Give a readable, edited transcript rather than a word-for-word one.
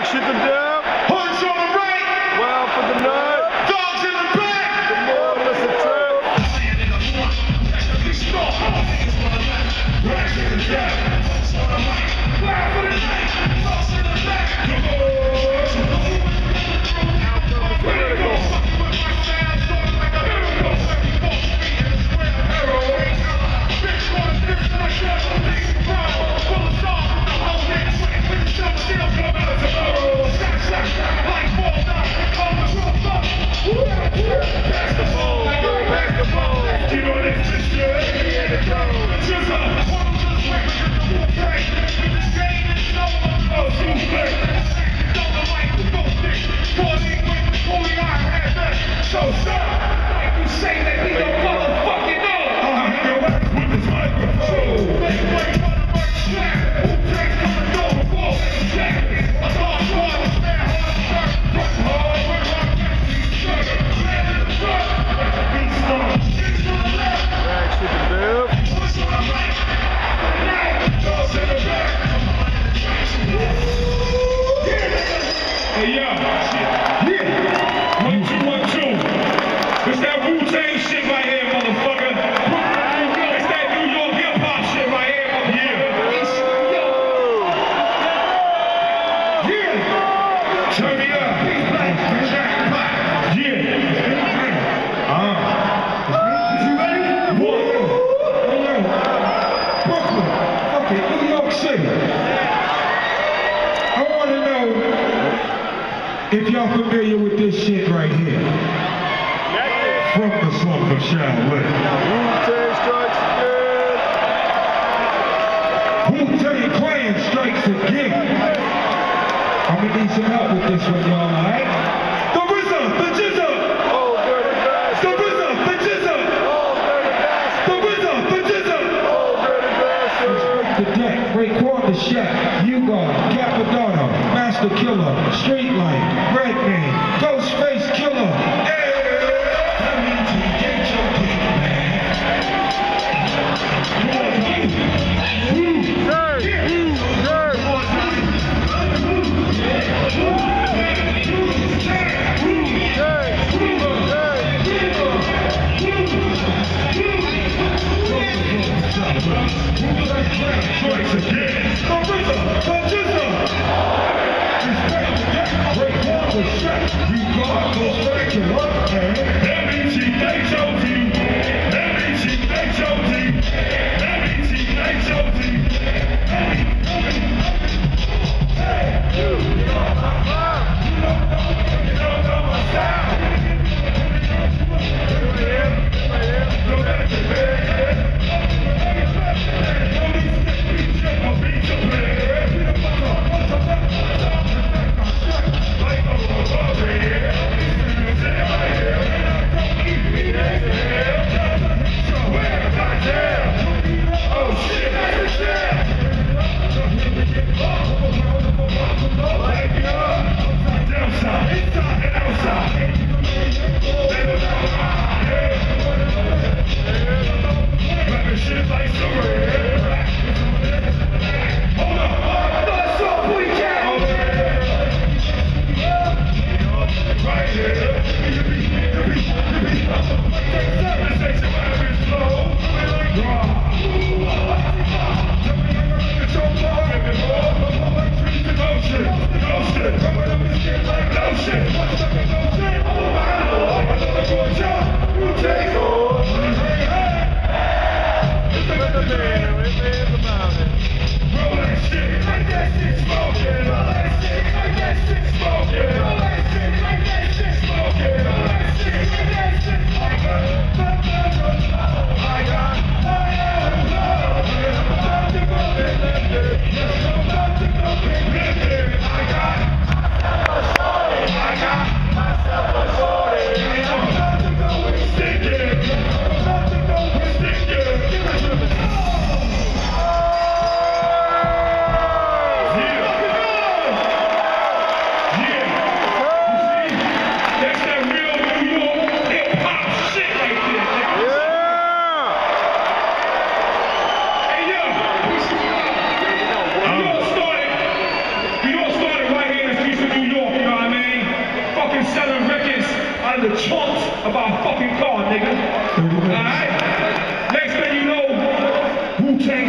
shoot them down. Horns on the right. Wow for the night. Dogs in the back. The marvelous attack. So stop! You say that we don't motherfucking know! I'm here with this microphone! Let's play for the first track! Who takes coming over for jack? I thought you was there on the shirt! Front hard, we're on shirt! Land in the front! Beat strong! Kicks on the left! Back, shoot them down. Push on the right! Now, dogs in the back! Hey, yo! Yeah! 1, 2, 1, 2. It's that Wu-Tang shit right here, motherfucker. It's that New York hip-hop shit right here, motherfucker. Yeah. Turn me up. Yeah. You ready? Brooklyn. Okay, New York City. I want to know if y'all familiar with this shit right here. From the slump of Shaolin. Wu-Tang strikes again. Wu-Tang Clan strikes again. I'm gonna need some help with this one, y'all, alright? The RZA, the Jizza! Oh, dirty bastard. The RZA, the Jizza! Oh, dirty bastard. The RZA, the Jizza! Oh, dirty bastard. Break the deck, Raekwon the Chef, Hugo, Capadonna, Master Killer, Streetlight, Redman, Ghostface Killer. Strikes again. The RZA, the Jizza. Respect the deck, Raekwon the Chef, Hugo, Ghostface Killer. Wu-Tang